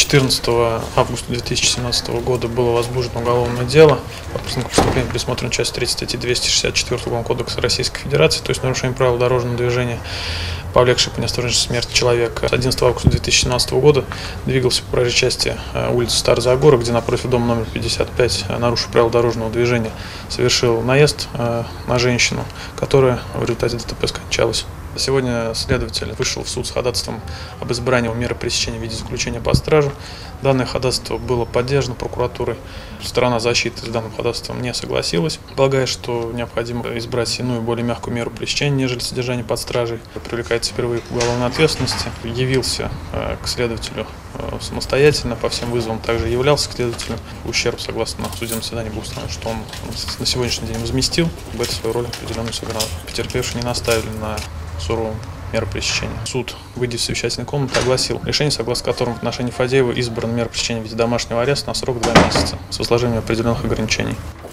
14 августа 2017 года было возбуждено уголовное дело по признаку преступления, предусмотрено частью 3 статьи 264 Уголовного кодекса Российской Федерации, то есть нарушение правил дорожного движения, повлекший по неосторожности смерть человека. С 11 августа 2017 года двигался по проезжей части улицы Старый Загорок, где напротив дома номер 55, нарушив правила дорожного движения, совершил наезд на женщину, которая в результате ДТП скончалась. Сегодня следователь вышел в суд с ходатайством об избрании меры пресечения в виде заключения под стражу. Данное ходатайство было поддержано прокуратурой. Сторона защиты с данным ходатайством не согласилась, полагая, что необходимо избрать иную, более мягкую меру пресечения, нежели содержание под стражей. Привлекается впервые к уголовной ответственности. Явился к следователю самостоятельно, по всем вызовам также являлся к следователю. Ущерб, согласно судебному заседанию, был установлен, что он на сегодняшний день возместил. В этой свою роль определенную сыграл. Потерпевшие не наставили на суровую меру пресечения. Суд, выйдя из совещательной комнаты, огласил решение, согласно которому в отношении Фадеева избрана мера пресечения в виде домашнего ареста на срок 2 месяца с возложением определенных ограничений.